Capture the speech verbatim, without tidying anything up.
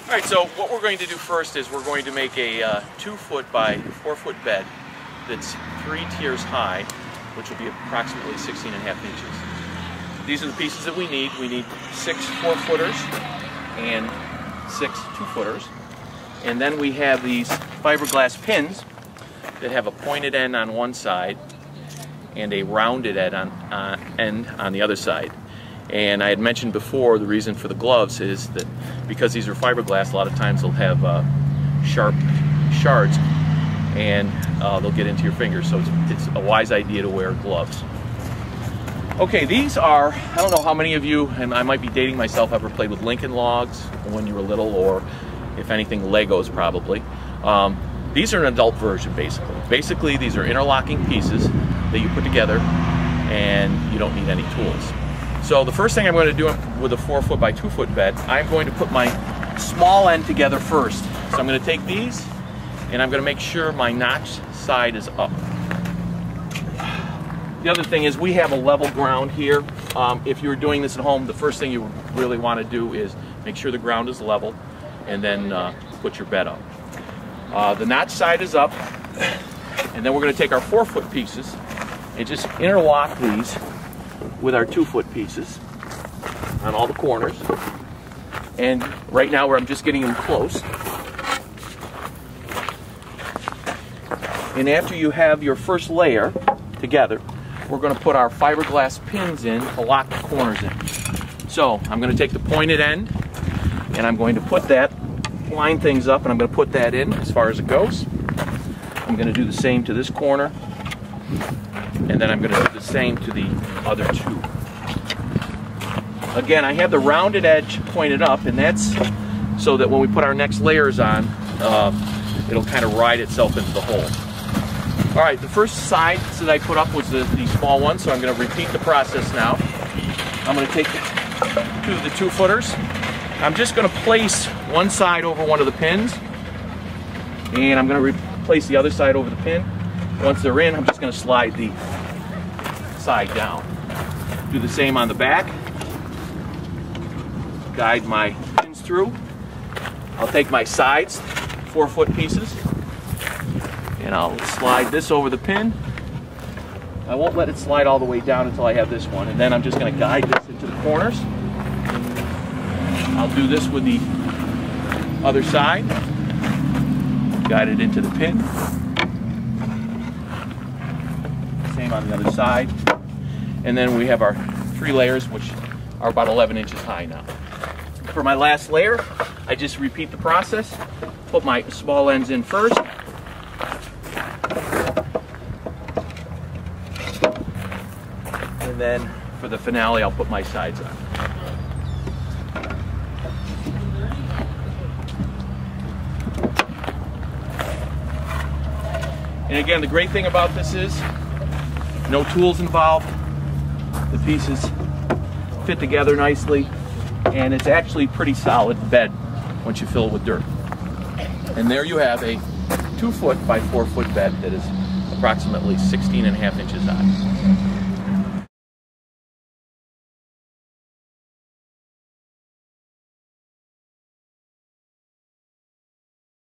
All right, so what we're going to do first is we're going to make a uh, two foot by four foot bed that's three tiers high, which will be approximately sixteen and a half inches. These are the pieces that we need. We need six four footers and six two footers. And then we have these fiberglass pins that have a pointed end on one side and a rounded end on, uh, end on the other side. And I had mentioned before the reason for the gloves is that because these are fiberglass, a lot of times they'll have uh, sharp shards and uh, they'll get into your fingers, so it's, it's a wise idea to wear gloves. Okay, these are, I don't know how many of you, and I might be dating myself, ever played with Lincoln Logs when you were little, or if anything Legos probably. Um, these are an adult version basically. Basically these are interlocking pieces that you put together and you don't need any tools. So the first thing I'm going to do with a four foot by two foot bed, I'm going to put my small end together first. So I'm going to take these and I'm going to make sure my notch side is up. The other thing is we have a level ground here. Um, if you're doing this at home, the first thing you really want to do is make sure the ground is level and then uh, put your bed up. Uh, the notch side is up, and then we're going to take our four foot pieces and just interlock these with our two foot pieces on all the corners. And right now where I'm just getting them close. And after you have your first layer together, we're going to put our fiberglass pins in to lock the corners in. So I'm going to take the pointed end and I'm going to put that, line things up, and I'm going to put that in as far as it goes. I'm going to do the same to this corner, and then I'm going to do the same to the other two. Again, I have the rounded edge pointed up, and that's so that when we put our next layers on, uh, it'll kind of ride itself into the hole. All right, the first sides that I put up was the, the small one, so I'm going to repeat the process now. I'm going to take two of the two footers. I'm just going to place one side over one of the pins, and I'm going to replace the other side over the pin. Once they're in, I'm just going to slide the side down. Do the same on the back. Guide my pins through. I'll take my sides, four foot pieces, and I'll slide this over the pin. I won't let it slide all the way down until I have this one, and then I'm just going to guide this into the corners. I'll do this with the other side. Guide it into the pin. Same on the other side. And then we have our three layers, which are about eleven inches high now. For my last layer, I just repeat the process. Put my small ends in first. And then for the finale, I'll put my sides on. And again, the great thing about this is no tools involved. The pieces fit together nicely, and it's actually pretty solid bed once you fill it with dirt. And there you have a two foot by four foot bed that is approximately sixteen and a half inches high.